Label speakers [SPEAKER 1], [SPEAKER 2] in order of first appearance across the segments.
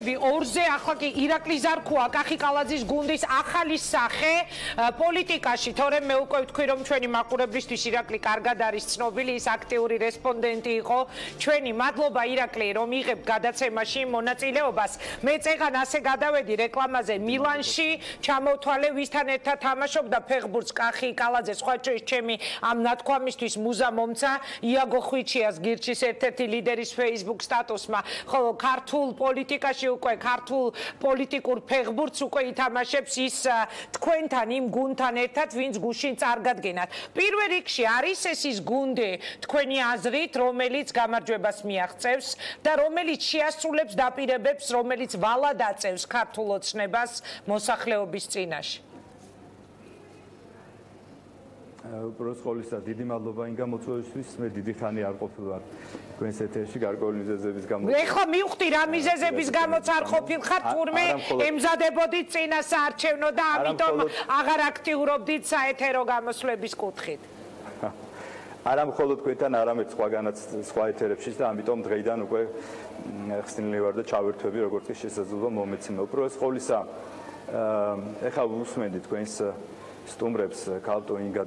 [SPEAKER 1] გუნდები ორზე ახლა კი ირაკლი ზარქუა კახიკალაძის გუნდის ახალი სახე პოლიტიკაში თორემ მე უკვე ვთქვი რომ ჩვენი მაყურებლისთვის ირაკლი კარგად არის ცნობილი ის აქტიური რესპონდენტი იყო ჩვენი მადლობა ირაკლი რომ იღებ გადაცემაში მონაწილეობას მე წეღან ასე გადავედი რეკლამაზე მილანში ჩამოვთვალე ვისთან ერთად თამაშობდა ფეხბურთს კახიკალაძე სხვა ჩემი ამ ნათქვამისთვის მუზა მომცა იაგო ხვიჩიას გირჩის ერთ-ერთი ლიდერის Facebook სტატუსმა ხოლო ქართულ პოლიტიკაში უკვე ქართულ პოლიტიკურ ფეხბურთს უკვე ითამაშებს ის თქვენთან იმ გუნდთან ერთად ვინც გუშინ წარგადგენათ პირველ რიგში არის ეს ის გუნდი თქვენი აზრით რომელიც გამარჯვებას მიაღწევს და რომელიც შეასრულებს დაპირებებს რომელიც ვალად აწევს ქართულ ოცნებას მოსახლეობის წინაშე
[SPEAKER 2] უბრალოდ ყოველისა დიდი მადლობა იმ გამოწვევისთვის მე დიდი ხანი არ ყოფილვარ თქვენს ეთერში გარკვეული მიზეზების გამო.
[SPEAKER 1] ეხლა მივხვდი რა მიზეზების გამოც არ ყოფილხარ თურმე ემზადებოდით წინა საარჩევნო და ამიტომ აღარ აქტიურობდით საეთერო გამოსვლების კუთხით.
[SPEAKER 2] არა მხოლოდ თქვენთან, არამედ სხვაგანაც სხვა ეთერებშიც და ამიტომ დღეიდან უკვე ხსნილი ვარ და ჩავერთვები როგორც კი შესაძლოა მომეცემა. უბრალოდ ყოველისა ეხლა უსმენდი თქვენს სტუმრებს ქალტო ინგა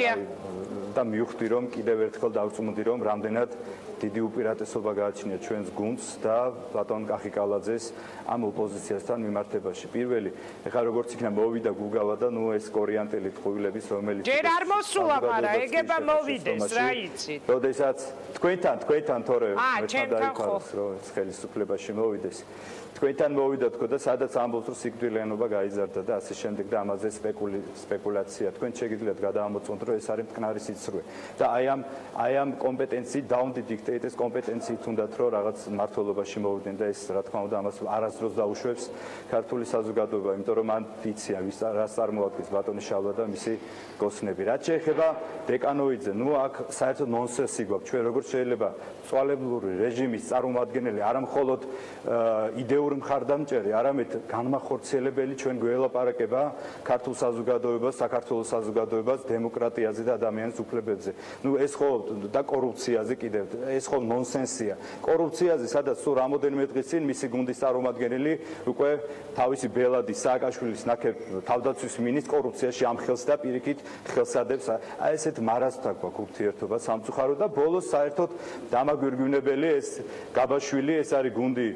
[SPEAKER 2] და მივხვდი რომ კიდევ ერთხელ დავწმუნდი რომ რამდენად დიდი უპირატესობა გააჩნია ჩვენს გუნდს და პლატონ კახიკალაძეს ამ ოპოზიციასთან მიმართებაში. პირველი, ეხლა როგორც იქნა მოვიდა გუგავა და ნუ ეს კორიანტელი ტყუილების რომელიც
[SPEAKER 1] ჯერ არ მოსულა, მაგრამ ეგება მოვიდეს, რა იცით.
[SPEAKER 2] როდესაც თქვენთან თორე ერთად დაიფაროს რომ ხელისუფლებაში მოვიდეს. თქვენთან მოვიდა თქო და სადაც ამბობს რომ სიკვდილიანობა გაიზარდა და ასე შემდეგ და ამაზე სპეკულაცია თქვენ შეგიძლიათ გადაამოწმოთ რომ ეს არის მტკნარი სიცრუე და აი ამ კომპეტენციით დაუნდით დიქტეიტეს კომპეტენციით უნდათ რომ რაღაც მართლობაში მოვიდნენ და ეს რა თქმა უნდა ამას არასდროს დაუშვებს ქართული საზოგადოება იმიტომ რომ მან იციან ვის რას წარმოადგენს ბატონი შალვა და მისი გოსნები რაც შეეხება დეკანოვიძე ნუ აქ საერთოდ ნონსენსი გვაქვს ჩვენ როგორც შეიძლება წვალებლური რეჟიმის წარმომადგენელი არა მხოლოდ იდეური მხარდამჭერი, არამედ განმახორციელებელი ჩვენ გველაპარაკება ქართულ საზოგადოებას, საქართველოს საზოგადოებას, დემოკრატიაზე და ადამიანის უფლებებზე. ნუ ეს ხო და კორუფციაზე კიდევ ეს ხო ნონსენსია. კორუფციაზე სადაც სულ რამოდენიმე დღის წინ მისი გუნდის წარმომადგენელი უკვე თავისი ბელადი სააკაშვილის ნახევ თავდაცვის მინისტრს კორუფციაში ამხელს და პირიქით ხელსადებს. აი ესეთ მარასთან გვაქვს ურთიერთობა სამწუხარო და ბოლოს საერთოდ დამაგვირგვინებელი ეს გაბაშვილი ეს არის გუნდი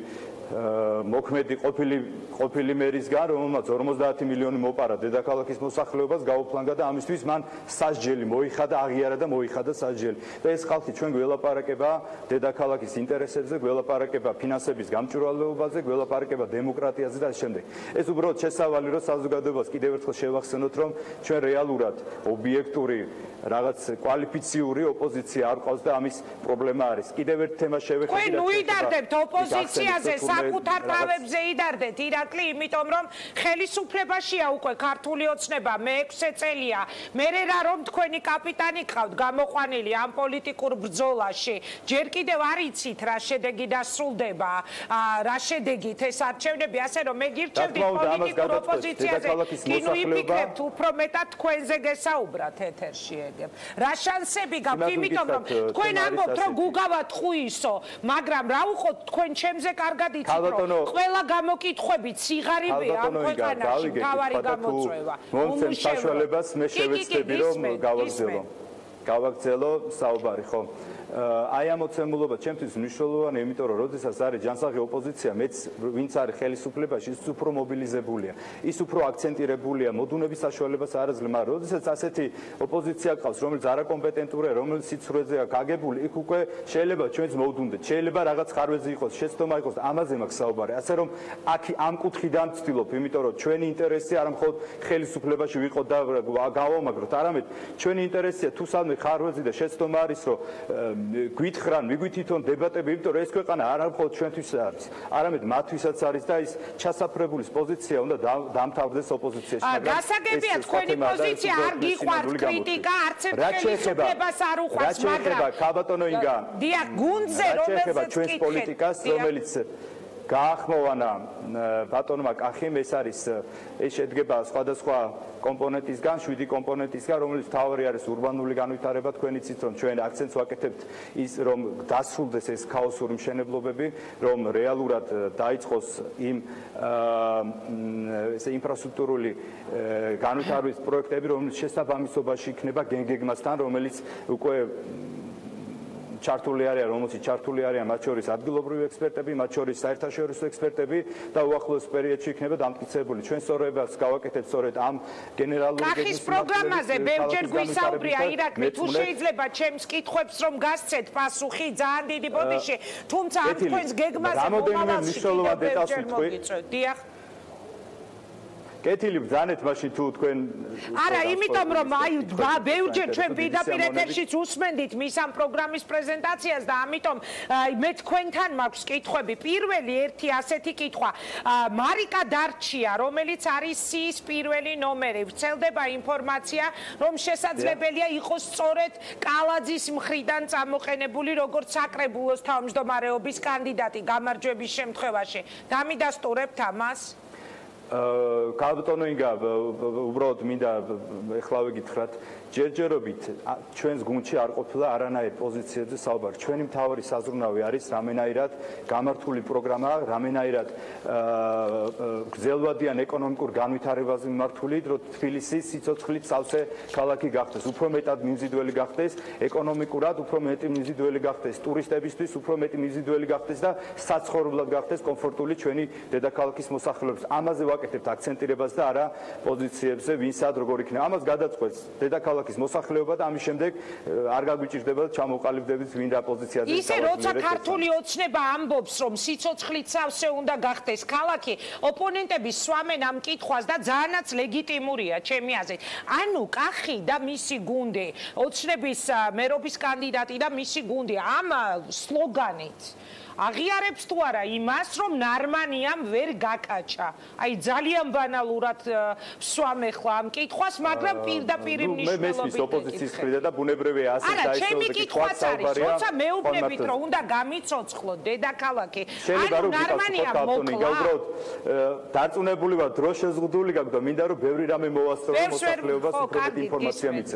[SPEAKER 2] მოქმედი ყოფილი მერისგან რომელმაც 50 მილიონი მოპარა დედაქალაქის მოსახლეობას გაუფლანგა და ამისთვის მან სასჯელი მოიხადა აღიარა და მოიხადა სასჯელი და ეს ხალხი ჩვენ გველაპარაკება დედაქალაქის ინტერესებზე გველაპარაკება ფინანსების გამჭვირვალეობაზე გველაპარაკება დემოკრატიაზე და შემდეგ ეს უბრალოდ შესავალი რომ საზოგადოებას კიდევ ერთხელ შევახსენოთ რომ ჩვენ რეალურად ობიექტური რაღაც კვალიფიციური ოპოზიცია არ ყავს და ამის პრობლემა არის კიდევ ერთ თემას შევეხებინოთ
[SPEAKER 1] თქვენ უიდარდებთ ოპოზიციაზე საკუთარ თავებზე იდარდეთ ირაკლი იმიტომ რომ ხელისუფლებაშია უკვე ქართული ოცნება მე-6 წელია მერე რა რომ თქვენი კაპიტანი ყავთ გამოყვანილი ამ პოლიტიკურ ბრძოლაში ჯერ კიდევ არ იცით რა შედეგი დასრულდება რა შედეგით ეს არჩევნები ასე რომ მე გირჩევდით პოლიტიკურ ოპოზიციაზე კინო იფიქრებთ უფრო მეტად თქვენზე გესაუბრათ ეთერში ეგებ რა შანსები გაქვთ იმიტომ რომ თქვენ ამბობთ რომ გუგავა ტყუისო მაგრამ რა უყოთ თქვენ ჩემზე კარგად ყველა გამოკითხვებით სიღარიბეა ამ ქვეყანაში თავარი გამოწვევა
[SPEAKER 2] მომცემ საშუალებას მე შევეცდები რომ გავაგრძელო საუბარი ხო აი ამ ოცემულობა ჩემთვის მნიშვნელოვანია იმიტომ რომ როდესაც არის ჯანსაღი ოპოზიცია მეც ვინც არის ხელისუფლებაში ის უფრო მობილიზებულია ის უფრო აქცენტირებულია მოდუნების საშუალებას არ აძლევს მაგრამ როდესაც ასეთი ოპოზიცია ყავს რომელიც არაკომპეტენტურია რომელიც სიცრუეზეა გაგებული იქ უკვე შეიძლება ჩვენც მოვდუნდეთ შეიძლება რაღაც ხარვეზი იყოს შეცდომა იყოს ამაზე მაქვს საუბარი ასე რომ აქ ამ კუთხიდან ვცდილობ იმიტომ რომ ჩვენი ინტერესი არ მხოლოდ ხელისუფლებაში ვიყოთ და გავამაგროთ არამედ ჩვენი ინტერესია თუ სადმე ხარვეზი და შეცდომა არის რომ გვითხრან მიგვითითონ დებატები იმიტომ რომ ეს ქვეყანა არ მხოლოდ ჩვენთვის არის არამედ მათთვისაც არის და ის ჩასაფრებულის პოზიცია უნდა დამთავრდეს ოპოზიციაში
[SPEAKER 1] მაგრამ გასაგებია თქვენი პოზიცია არ გიყვართ კრიტიკა არც ერთ ხელისუფლებას არ უყვარს მაგრამ
[SPEAKER 2] ქაბატონო ინგა
[SPEAKER 1] დიახ გუნდზე რომელსაც
[SPEAKER 2] ჩვენს პოლიტიკას რომელიც გაახმოვანა ბატონმა კახიმ, ეს შედგება სხვადასხვა კომპონენტისგან, 7 კომპონენტისგან, რომელიც მთავარი არის ურბანული განვითარება. თქვენ იცით, რომ ჩვენ აქცენტს ვაკეთებთ ის, რომ დასრულდეს ეს ქაოსური მშენებლობები, რომ რეალურად დაიწყოს იმ ინფრასტრუქტურული განვითარების პროექტები, რომელიც შესაბამისობაში იქნება გენგეგმასთან, რომელიც უკვე ჩართული არიან, რომელშიც ჩართული არიან მათ შორის ადგილობრივი ექსპერტები, მათ შორის საერთაშორისო ექსპერტები და უახლოეს პერიოდში იქნება დამტკიცებული. ჩვენ სწორებას გავაკეთებთ სწორედ ამ გენერალური
[SPEAKER 1] კახის პროგრამაზე ბევრჯერ გვისაუბრია ირაკლი, თუ შეიძლება ჩემს კითხვებს რომ გასცეთ პასუხი ძალიან დიდი ბოდიში, თუმცა ამ თქვენს გეგმაზე მომავალში ბევრჯერ მოგიწევთ. დიახ.
[SPEAKER 2] კეთილი ბრძანეთ მაშინ თუ თქვენ
[SPEAKER 1] არა, იმიტომ რომ ბევრჯერ ჩვენ პირდაპირ ეთერშიც უსმენდით მის ამ პროგრამის პრეზენტაციას და ამიტომ მე თქვენთან მაქვს კითხვები. პირველი ერთი ასეთი კითხვა. მარიკა დარჩია, რომელიც არის სიის პირველი ნომერი. ვრცელდება ინფორმაცია, რომ შესაძლებელია იყოს სწორედ კალაძის მხრიდან წამოყენებული როგორც საკრებულოს თავმჯდომარეობის კანდიდატი გამარჯვების შემთხვევაში. დამიდასტურებთ ამას?
[SPEAKER 2] კაბტონო ინგა უბრალოდ მინდა ეხლავე გითხრათ ჯერჯერობით ჩვენს გუნდში არ ყოფილა არანაირ პოზიციებზე საუბარი. ჩვენი მთავარი საზრუნავი არის რამენაირად გამართული პროგრამა, რამენაირად გრძელვადიან ეკონომიკურ განვითარებაზე მიმართული, რომ თბილისი სიცოცხლით სავსე ქალაქი გახდეს, უფრო მეტად მიმზიდველი გახდეს ეკონომიკურად, უფრო მეტი მიმზიდველი გახდეს ტურისტებისთვის, უფრო მეტი მიმზიდველი გახდეს და საცხოვრებლად გახდეს კომფორტული ჩვენი დედაქალაქის მოსახლეობის. ამაზე ვაკეთებთ აქცენტირებას და არა პოზიციებზე, ვინ სად როგორ იქნება. ამას გადაწყვეტს დედაქალაქის მოსახლეობა და ამის შემდეგ არ გაგვიჭირდება ჩამოყალიბდებით ვინ რა პოზიციაზე.
[SPEAKER 1] ისე როცა ქართული ოცნება ამბობს, რომ სიცოცხლით სავსე უნდა გახდეს ქალაქი, ოპონენტები სვამენ ამ კითხვას და ძალიანაც ლეგიტიმურია ჩემი აზრით. ანუ კახი და მისი გუნდი, ოცნების მერობის კანდიდატი და მისი გუნდი ამ სლოგანით აღიარებს თუ არა იმას, რომ ნარმანიამ ვერ გაკაჭა. აი ძალიან ბანალურად ვსვამ ახლა ამ კითხვას, მაგრამ პირდაპირ მნიშვნელობით.
[SPEAKER 2] მე მესმის ოპოზიციის მხრიდან და ბუნებრივია ასე
[SPEAKER 1] დაისწროს. არა, ჩემი კითხვაც არის, როცა მეუბნებით, რომ უნდა გამიცოცხლოთ დედაქალაქი. ანუ ნარმანიამ მოკლა.
[SPEAKER 2] უბრალოდ დარწმუნებული ვარ, დრო შეზღუდული გაქვს და მინდა რომ ბევრი რამე მოვასწრო მოსახლეობას უფრო მეტი ინფორმაცია მიცე.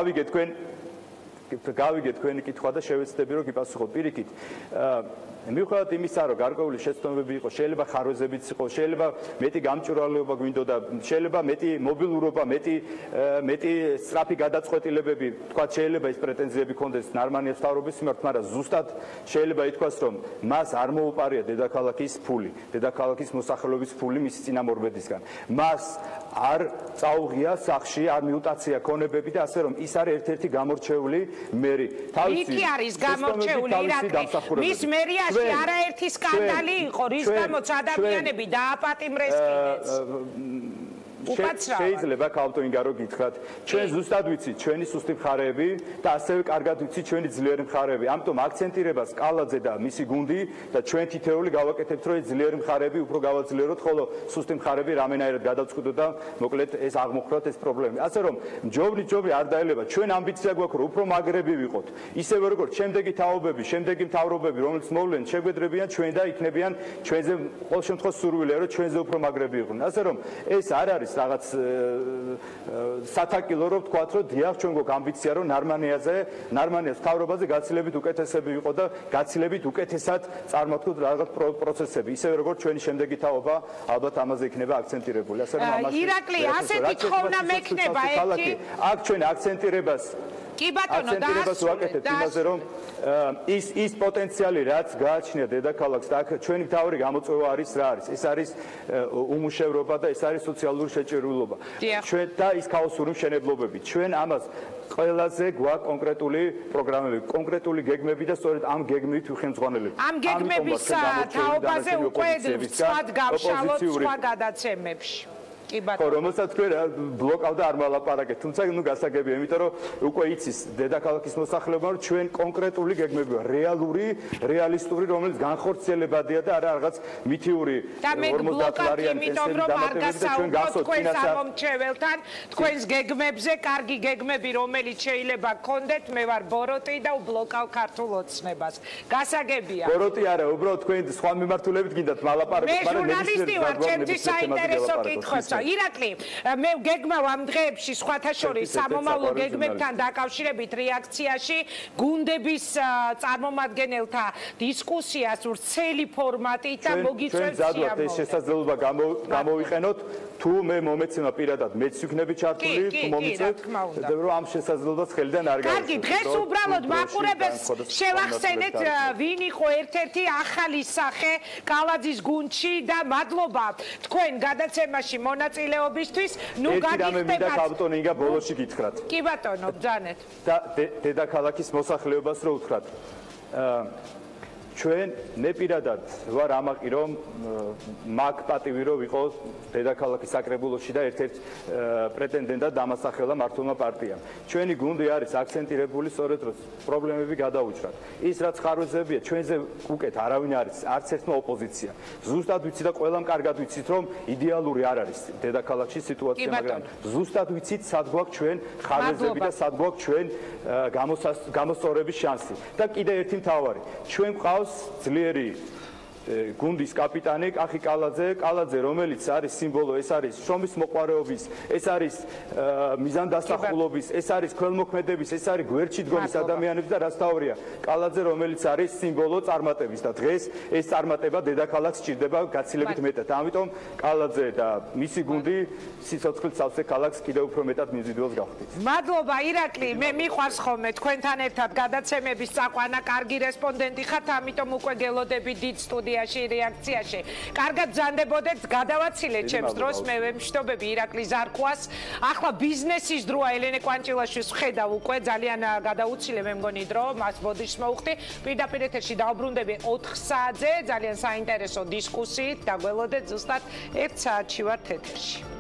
[SPEAKER 2] გავიგეთ თქვენი კითხვა და შევეცდები რომ გიპასუხოთ პირიქით. მიუხედავად იმისა, რომ გარკვეული შეცდომები იყო, შეიძლება ხარვეზებიც იყო, შეიძლება მეტი გამჭვირვალეობა გვინდოდა, შეიძლება მეტი მობილურობა, მეტი სწრაფი გადაწყვეტილებები, თქვა შეიძლება ის პრეტენზიები ქონდეს ნარმანიას მთავრობის მიმართ, მაგრამ ზუსტად შეიძლება ითქვას, რომ მას არ მოუპარია დედაქალაქის ფული, დედაქალაქის მოსახლეობის ფული მისი წინამორბედისგან. მას არ წაუღია სახში, არ მიუტაცია ქონებები და ასე რომ ის არის ერთ-ერთი გამორჩეული მერი.
[SPEAKER 1] იქი არის გამორჩეული ირაკლი. მის მერიაში არაერთი სკანდალი იყო, რის გამოც ადამიანები დააპატიმრეს კიდეც.
[SPEAKER 2] შეიძლება კალტოინგა რო გითხრათ, ჩვენ ზუსტად ვიცით ჩვენი სუსტი მხარეები და ასევე კარგად ვიცით ჩვენი ძლიერი მხარეები. ამიტომ აქცენტირებას კალაძე და მისი გუნდი და ჩვენ თითეული გავაკეთებთ, რომ ძლიერი მხარეები უფრო გავაძლიეროთ, ხოლო სუსტი მხარეები რამენაირად გადავწყვიტოთ და მოკლედ ეს აღმოხვრათ ეს პრობლემები. ასე რომ ჯობრი არ დაელება, ჩვენ ამბიცია გვაქვს, რომ უფრო მაგრები ვიყოთ. ისევე როგორც შემდეგი თაობები, შემდეგი მთავრობები, რომელიც მოვლენ, შეგვედრებიან ჩვენ და იქნებიან ჩვენზე ყოველ შემთხვევაში სურვილია, რომ ჩვენზე უფრო მაგრები იყვნენ. ასე რომ ეს არ არის რაღაც სათაკილო რომ ვთქვათ, რომ დიახ, ჩვენ გვაქვს ამბიცია, რომ ნარმანიას მთავრობაზე გაცილებით უკეთესები ვიყო და გაცილებით უკეთესად წარმოვთქვათ რაღაც პროცესები. ისევე როგორც ჩვენი შემდეგი თაობა, ალბათ ამაზე იქნება აქცენტირებული. ასე რომ ამას
[SPEAKER 1] ირაკლი, ასეთი თხოვნა მექნება ერთი.
[SPEAKER 2] აქ ჩვენ აქცენტირებას
[SPEAKER 1] კი ბატონო,
[SPEAKER 2] ვაკეთებთ იმაზე, რომ ის პოტენციალი, რაც გააჩნია დედაქალაქს და აქ ჩვენი მთავარი გამოწვევა არის რა არის? ეს არის უმუშევრობა და ეს არის სოციალური შეჭირულობა. ჩვენ და ის ქაოსური მშენებლობები. ჩვენ ამას ყველაზე გვაქვს კონკრეტული პროგრამები, კონკრეტული გეგმები და სწორედ ამ გეგმით ვხელმძღვანელებთ.
[SPEAKER 1] ამ გეგმების თაობაზე უკვე ვცვად გავშალოთ სხვა გადაცემებში.
[SPEAKER 2] ხო, რომელსაც თქვენ ბლოკავდა არ მალაპარაკეთ, თუმცა ნუ გასაგებია, იმიტომ რომ უკვე იცის დედაქალაქის მოსახლეობა, რომ ჩვენ კონკრეტული გეგმები ვარ, რეალისტური, რომელიც განხორციელებადია და არა რაღაც მითიური 50 ლარიანი პენსიები დამატებები და ჩვენ გასვოთ
[SPEAKER 1] ფინანსამომრჩეველთან თქვენს გეგმებზე, კარგი გეგმები, რომელიც შეიძლება გქონდეთ, მე ვარ ბოროტი და უბლოკავ ქართულ ოცნებას. გასაგებია.
[SPEAKER 2] ბოროტი არა, უბრალოდ თქვენ სხვა მიმართულებით გინდათ მალაპარაკოთ,
[SPEAKER 1] მაგრამ ჟურნალისტი ვარ, ჩემთვის საინტერესო კითხვებია. ირაკლი, მე გეგმავ ამ დღეებში სხვათა შორის სამომავლო გეგმებთან დაკავშირებით რეაქციაში გუნდების წარმომადგენელთა დისკუსიას ვრცელი ფორმატით და მოგიწევს
[SPEAKER 2] სიამოვნებით. ეს შესაძლებლობა გამოვიყენოთ, თუ მე მომეცემა პირადად მეც ვიქნები ჩართული, თუ მომიწევთ, რომ ამ შესაძლებლობას ხელიდან არ გავიშლო.
[SPEAKER 1] კარგი, დღეს უბრალოდ მაყურებელს შევახსენეთ, ვინ იყო ერთ-ერთი ახალი სახე კალაძის გუნდში და მადლობა თქვენ გადაცემაში მონაწილეობისთვის. ნუ გაგიხდებათ.
[SPEAKER 2] კაპიტანი ინგა ბოლოში გითხრათ.
[SPEAKER 1] კი ბატონო, ბრძანეთ.
[SPEAKER 2] და დედაქალაქის მოსახლეობას რო ვთქვათ. ჩვენ მე პირადად ვარ ამაყი რომ მაგ პატივი რო ვიყო დედაქალაქის საკრებულოში და ერთ-ერთ პრეტენდენტად დამასახელა მართლმა პარტიამ. ჩვენი გუნდი არის აქცენტირებული სწორედ რომ პრობლემები გადაუჭრათ. ის რაც ხარვეზებია ჩვენზე უკეთ არავინ არის, არც ერთმა ოპოზიცია. ზუსტად ვიცი და ყველამ კარგად ვიცით რომ იდეალური არ არის დედაქალაქში სიტუაცია, მაგრამ ზუსტად ვიცით სად გვაქვს ჩვენ ხარვეზები და სად გვაქვს ჩვენ გამოსწორების შანსი. და კიდე ერთი მთავარი, ჩვენ გვყავს ძლიერი გუნდის კაპიტანი კახი კალაძე, რომელიც არის სიმბოლო, ეს არის შრომის მოყვარეობის, ეს არის მიზანდასახულობის, ეს არის ქველმოქმედების, ეს არის გვერდში დგომის ადამიანების და რაც თავია კალაძე, რომელიც არის სიმბოლო წარმატების და დღეს ეს წარმატება დედაქალაქს სჭირდება გაცილებით მეტად. ამიტომ კალაძე და მისი გუნდი სიცოცხლით სავსე ქალაქს კიდევ უფრო მეტად მიზიდველს გახდით.
[SPEAKER 1] მადლობა ირაკლი, მე მიყვარს ხოლმე თქვენთან ერთად გადაცემების წაყვანა, კარგი რესპონდენტი ხართ, ამიტომ უკვე გელოდები დიდ სტუდიაში რეაქციაში. კარგად ბრძანდებოდეთ, გადავაცილეთ ჩემს დროს, მე ვემშვიდობები ირაკლი ზარქუას. ახლა ბიზნესის დროა ელენე კვანჭილაშვილს ვხედავ უკვე, ძალიან გადაუცილე მე მგონი დრო, მას ბოდიშს მოვხდი. პირდაპირ ეთერში დავბრუნდები 4 საათზე, ძალიან საინტერესო დისკუსიით, დაგველოდეთ ზუსტად 1 საათში ვართ ეთერში.